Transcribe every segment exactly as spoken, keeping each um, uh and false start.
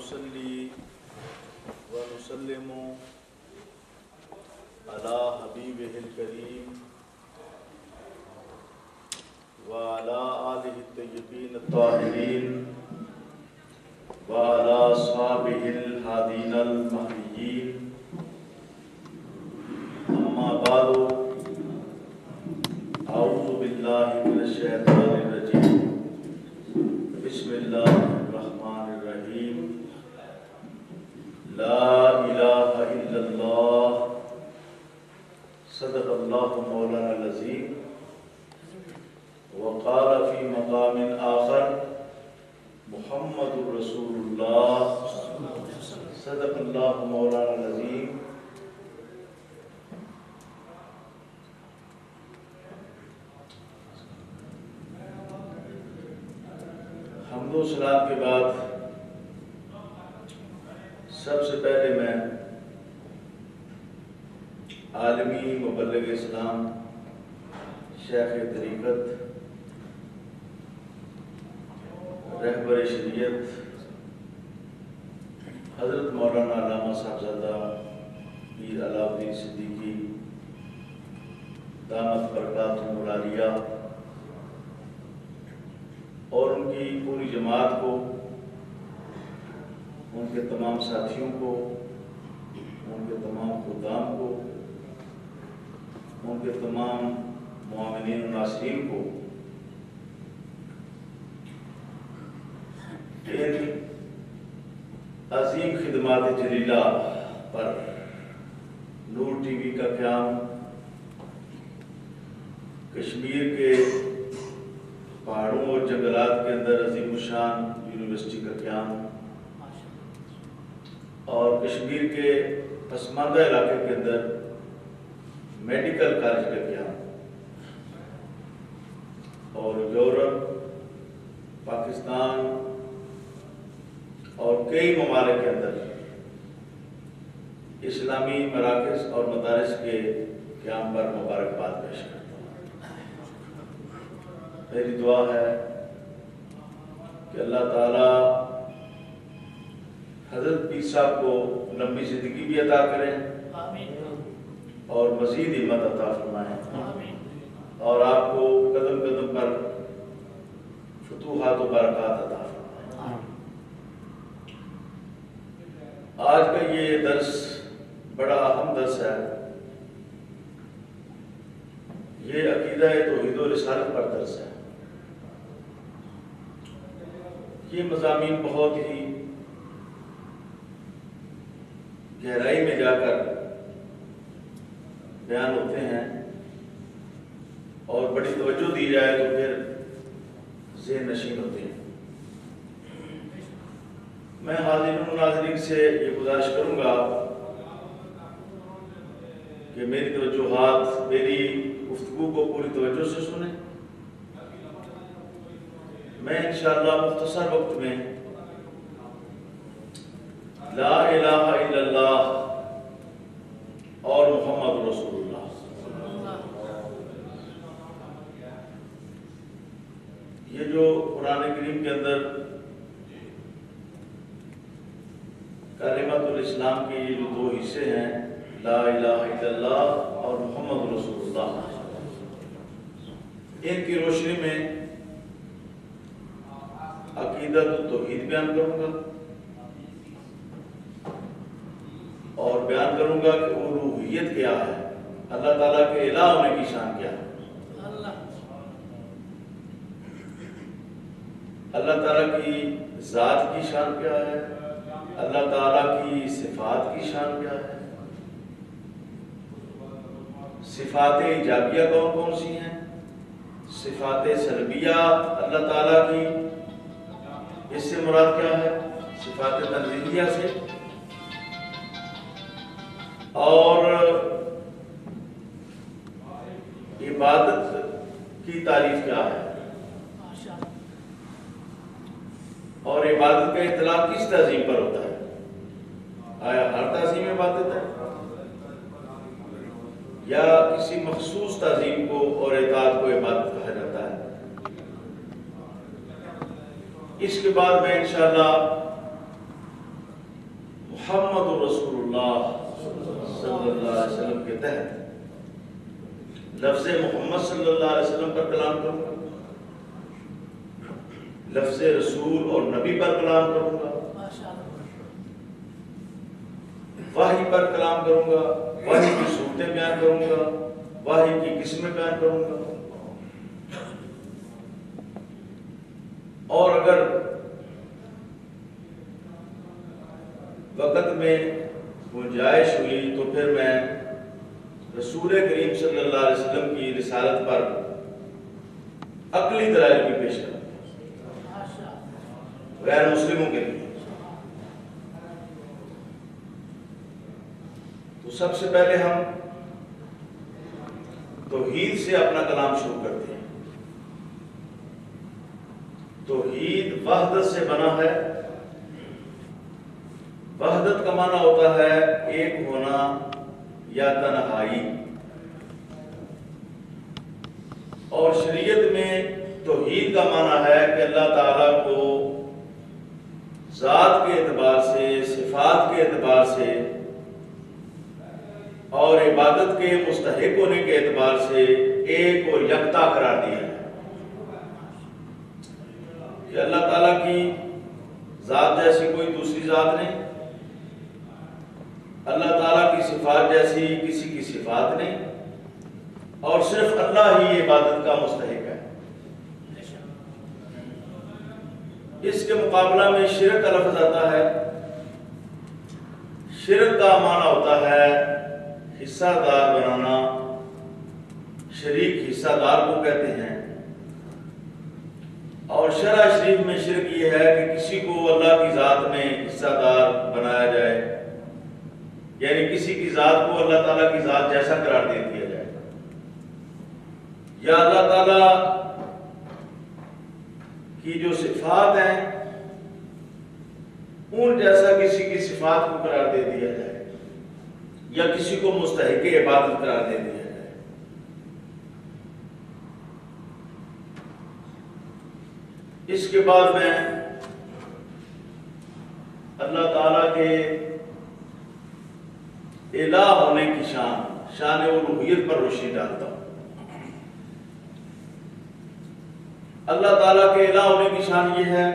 ونصلي ونسلم على حبيبه الكريم وعلى آله الطيبين الطاهرين وعلى أصحابه الهادين المهديين. أما بعد، أعوذ بالله من الشيطان الرجيم. بسم الله الرحمن الرحيم. لا إله إلا الله. صدق الله مولانا العظيم. وقال في مقام آخر محمد رسول الله. صدق الله مولانا العظيم. حمد و صلات کے بعد سب سے پہلے میں عالمی مبلغ اسلام شیخ طریقت رہبر شریعت حضرت مولانا علامہ صاحبزادہ پیر علاء الدین صدیقی دامت برکاتہم العالیہ اور ان کی پوری جماعت کو، ان کے تمام ساتھیوں کو، ان کے تمام خدام کو، ان کے تمام معاونین و ناصرین کو ان عظیم خدمات جلیلہ پر نور ٹی وی کا قیام، کشمیر کے پہاڑوں اور جنگلات کے اندر عظیم الشان یونیورسٹی کا قیام اور کشمیر کے پسماندہ علاقے کے اندر میڈیکل کالج کا قیام اور یورپ، پاکستان اور کئی ممالک کے اندر اسلامی مراکز اور مدارس کے قیام پر مبارکباد پیش کرتا ہوں۔ میری دعا ہے کہ اللہ تعالی حضرت پیر صاحب کو لمبی زندگی بھی عطا کریں اور مزید ہمت عطا فرمائیں اور آپ کو قدم قدم پر فتوحات و برکات عطا فرمائیں۔ آج کا یہ درس بڑا اہم درس ہے۔ یہ عقیدہ توحید و رسالت پر درس ہے۔ یہ مضامین بہت ہی گہرائی میں جا کر بیان ہوتے ہیں اور بڑی توجہ دی جائے تو پھر ذہن نشین ہوتے ہیں۔ میں حاضرین و ناظرین سے یہ گزارش کروں گا کہ میری توجہات، میری گفتگو کو پوری توجہ سے سنیں۔ میں انشاءاللہ مختصر وقت میں لا الہ الا اللہ اور محمد رسول اللہ یہ جو قرآن کریم کے اندر کلمۃ الاسلام کے یہ جو دو حصے ہیں، لا الہ الا اللہ اور محمد رسول اللہ، ان کی روشنی میں عقیدت توحید بیان کروں گا اور بیان کروں گا کہ الوہیت کیا ہے، اللہ تعالیٰ کے الہ ہونے کی شان کیا ہے، اللہ تعالیٰ کی ذات کی شان کیا ہے، اللہ تعالیٰ کی صفات کی شان کیا ہے، صفات ایجابیہ کون کون سی ہیں، صفات سلبیہ اللہ تعالیٰ کی اس سے مراد کیا ہے، صفات تنزیلیہ سے، اور عبادت کی تعریف کیا ہے، اور عبادت کا اطلاق کس تعظیم پر ہوتا ہے، آیا ہر تعظیم عبادت ہے یا کسی مخصوص تعظیم کو اور اطاعت کو عبادت کہا جاتا ہے۔ اس کے بعد میں انشاءاللہ محمد رسول اللہ صلی اللہ علیہ وسلم کے تحت لفظ محمد صلی اللہ علیہ وسلم پر کلام کروں گا، لفظ رسول اور نبی پر کلام کروں گا، وحی پر کلام کروں گا، وحی کی صورتیں بیان کروں گا، وحی کی قسمیں بیان کروں گا، اور اگر وقت میں گنجائش ہوئی تو پھر میں رسول کریم صلی اللہ علیہ وسلم کی رسالت پر عقلی دلائل بھی پیش کروں گا غیر مسلموں کے لیے۔ تو سب سے پہلے ہم توحید سے اپنا کلام شروع کرتے ہیں۔ توحید وحدت سے بنا ہے۔ وحدت کا معنی ہوتا ہے ایک ہونا یا تنہائی، اور شریعت میں توحید کا معنی ہے کہ اللہ تعالیٰ کو ذات کے اعتبار سے، صفات کے اعتبار سے اور عبادت کے مستحق ہونے کے اعتبار سے ایک اور یکتا قرار دیا ہے، کہ اللہ تعالیٰ کی ذات جیسی کوئی دوسری ذات نہیں، اللہ تعالیٰ کی صفات جیسی کسی کی صفات نہیں، اور صرف اللہ ہی عبادت کا مستحق ہے۔ اس کے مقابلہ میں شرک کا لفظ آتا ہے۔ شرک کا معنی ہوتا ہے حصہ دار بنانا، شریک حصہ دار کو کہتے ہیں، اور شرع شریف میں شرک یہ ہے کہ کسی کو اللہ کی ذات میں حصہ دار بنایا جائے، یعنی کسی کی ذات کو اللہ تعالیٰ کی ذات جیسا قرار دے دیا جائے، یا اللہ تعالیٰ کی جو صفات ہیں ان جیسا کسی کی صفات کو قرار دے دیا جائے، یا کسی کو مستحق عبادت قرار دے دیا جائے۔ اس کے بعد میں اللہ تعالیٰ کے الہ ہونے کی شان شان الوہیت پر روشنی ڈالتا ہوں۔ اللہ تعالیٰ کے الہ ہونے کی شان یہ ہے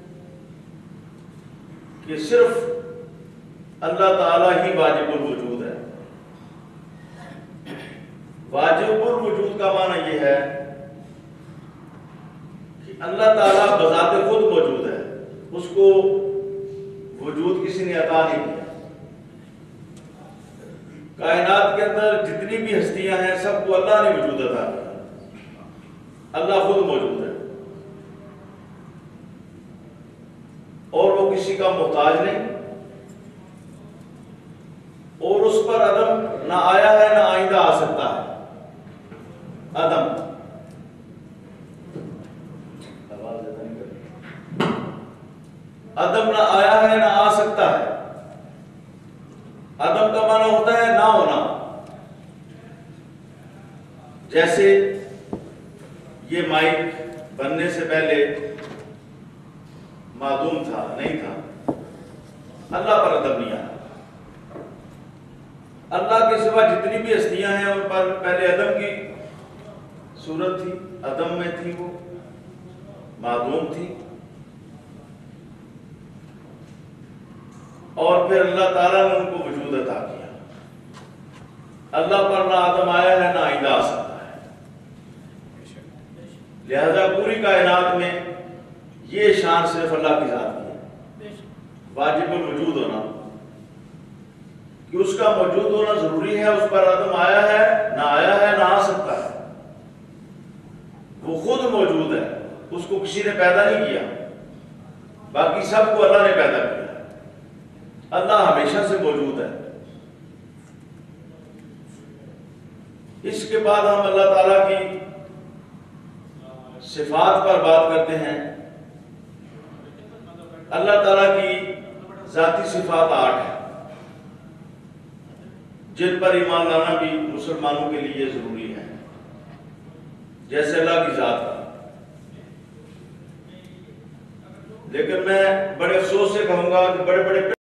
کہ صرف اللہ تعالیٰ ہی واجب الوجود ہے۔ واجب الوجود کا معنی یہ ہے کہ اللہ تعالیٰ بذات خود موجود ہے، اس کو وجود کسی نے عطا نہیں کیا۔ کائنات کے اندر جتنی بھی ہستیاں ہیں سب کو اللہ نے وجود عطا کیا، اللہ خود موجود ہے، اور وہ کسی کا محتاج نہیں، اور اس پر عدم نہ آیا ہے نہ آئندہ آ سکتا ہے۔ عدم عدم نہ آیا ہے نہ آ سکتا ہے۔ عدم کا معنی ہوتا ہے نہ ہونا، جیسے یہ مائک بننے سے پہلے معدوم تھا، نہیں تھا، اللہ پر عدم نہیں آیا۔ اللہ کے سوا جتنی بھی ہستیاں ہیں ان پر پہلے عدم کی صورت تھی، عدم میں تھی، وہ معدوم تھی، اور پھر اللہ تعالیٰ نے ان کو وجود عطا کیا۔ اللہ پر نہ عدم آیا ہے نہ آئندہ آ سکتا ہے، لہذا پوری کائنات میں یہ شان صرف اللہ کی ذات کی ہے، واجب الوجود ہونا، کہ اس کا موجود ہونا ضروری ہے، اس پر عدم آیا ہے نہ آیا ہے نہ آ سکتا ہے، وہ خود موجود ہے، اس کو کسی نے پیدا نہیں کیا، باقی سب کو اللہ نے پیدا کیا۔ اللہ ہمیشہ سے موجود ہے۔ اس کے بعد ہم اللہ تعالیٰ کی صفات پر بات کرتے ہیں۔ اللہ تعالیٰ کی ذاتی صفات آٹھ ہیں، جن پر ایمان لانا بھی مسلمانوں کے لیے ضروری ہے، جیسے اللہ کی ذات کا۔ لیکن میں بڑے افسوس سے کہوں گا کہ بڑے بڑے